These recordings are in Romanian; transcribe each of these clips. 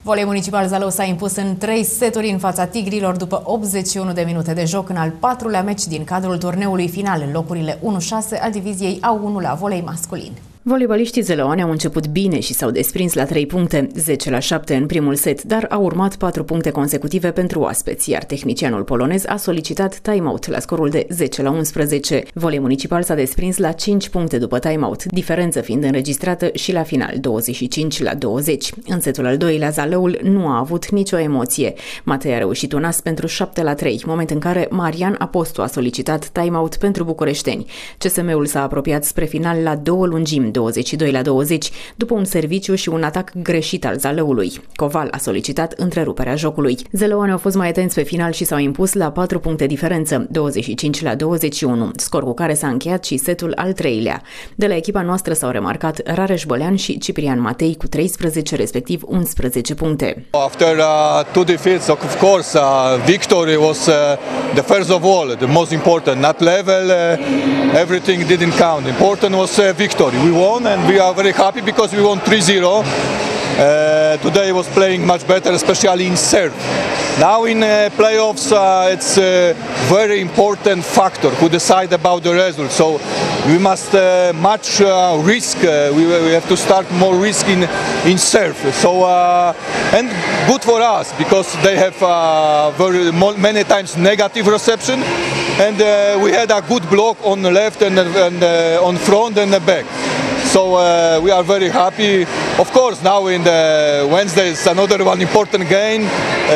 Volei Municipal Zalău s-a impus în 3 seturi în fața Tigrilor după 81 de minute de joc în al 4-lea meci din cadrul turneului final în locurile 1-6 al diviziei A1 la volei masculin. Voleibaliștii zălăoani au început bine și s-au desprins la 3 puncte, 10-7 în primul set, dar au urmat 4 puncte consecutive pentru oaspeți, iar tehnicianul polonez a solicitat time-out la scorul de 10-11. Volei Municipal s-a desprins la 5 puncte după time-out, diferență fiind înregistrată și la final, 25-20. În setul al doilea, Zalăul nu a avut nicio emoție. Matei a reușit un as pentru 7-3, moment în care Marian Apostu a solicitat time-out pentru bucureșteni. CSM-ul s-a apropiat spre final la 2 lungimi, 22-20, după un serviciu și un atac greșit al Zalăului. Coval a solicitat întreruperea jocului. Zălăoanii au fost mai atenți pe final și s-au impus la 4 puncte diferență, 25-21, scor cu care s-a încheiat și setul al treilea. De la echipa noastră s-au remarcat Rareș Bălean și Ciprian Matei cu 13, respectiv 11 puncte. After 2 defeats, of course, victory was the first of all, the most important. Not level, everything didn't count. Important was victory. We won and we are very happy because we won 3-0. Today was playing much better, especially in serve. Now in playoffs, it's a very important factor who decide about the result. So we must much risk. We have to start more risk in serve. So and good for us because they have very many times negative reception, and we had a good block on the left and on front and the back. So we are very happy. Of course, now in the Wednesday is another one important game.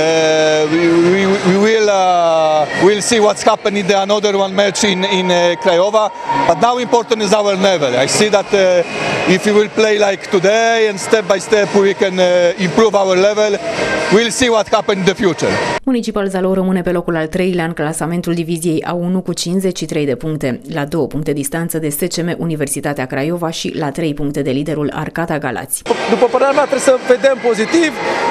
We'll see what's happening in the another one match in Craiova. But now important is our level. I see that if we will play like today and step by step we can improve our level. We'll see what happens in the future. Municipal Zalău rămâne pe locul al 3-lea în clasamentul diviziei A1 cu 53 de puncte, la 2 puncte distanță de SCM Universitatea Craiova și la 3 puncte de liderul Arcata Galați. După părerea mea trebuie să vedem pozitiv,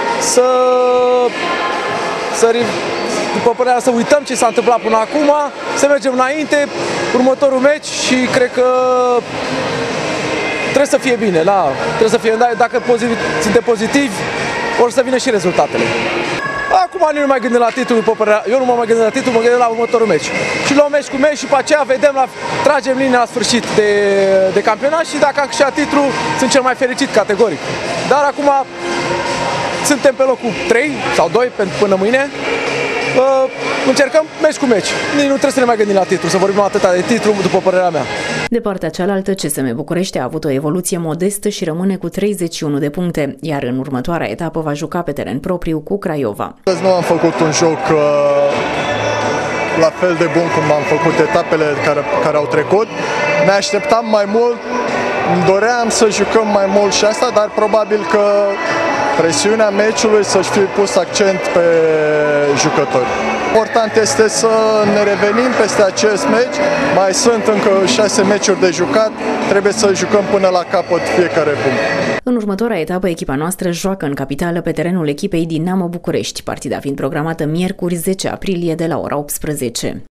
după părerea mea, să uităm ce s-a întâmplat până acum, să mergem înainte, următorul meci și cred că trebuie să fie bine, trebuie să fie, dacă suntem pozitivi, or să vină și rezultatele. Acum nu mă mai gândesc la titlu, eu nu mă mai gândesc la titlu, mă gândesc la următorul meci. Și luăm meci cu meci și pe aceea vedem, tragem linia la sfârșit de campionat și dacă am câștigat titlu, sunt cel mai fericit categoric. Dar acum suntem pe locul 3 sau 2 până mâine. Încercăm meci cu meci. Nu trebuie să ne mai gândim la titlu, să vorbim atâta de titlu, după părerea mea. De partea cealaltă, CSM București a avut o evoluție modestă și rămâne cu 31 de puncte, iar în următoarea etapă va juca pe teren propriu cu Craiova. Nu am făcut un joc la fel de bun cum am făcut etapele care au trecut. Ne așteptam mai mult, doream să jucăm mai mult și asta, dar probabil că presiunea meciului să-și fie pus accent pe jucători. Important este să ne revenim peste acest meci, mai sunt încă 6 meciuri de jucat, trebuie să jucăm până la capăt fiecare punct. În următoarea etapă, echipa noastră joacă în capitală pe terenul echipei Dinamo București, partida fiind programată miercuri 10 aprilie de la ora 18.